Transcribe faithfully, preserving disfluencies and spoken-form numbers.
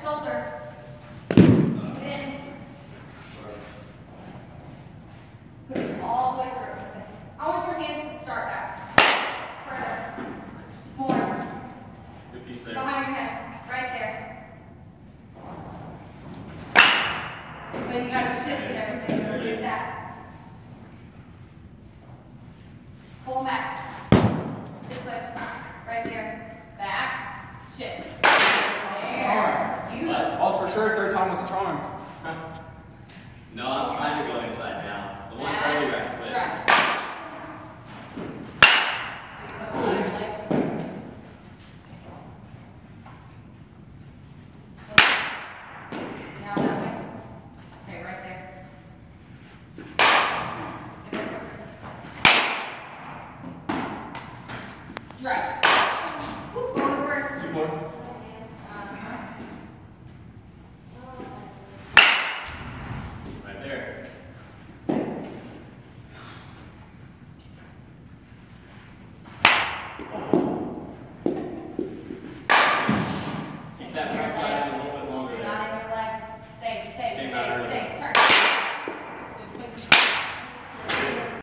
shoulder. Get in. Push all the way through. I want your hands to start back. Further. More. Good piece there. Behind your head. Right there. But you gotta shift and everything. Don't do that. Pull back. This way. Right there. Back. Shift. There. You. All's for sure, third time was a charm. No, I'm trying to go inside now. The one Back. earlier I slid. Right. Use up all your legs. Now that way. Okay, right there. Drive. Woo, going first. Two more.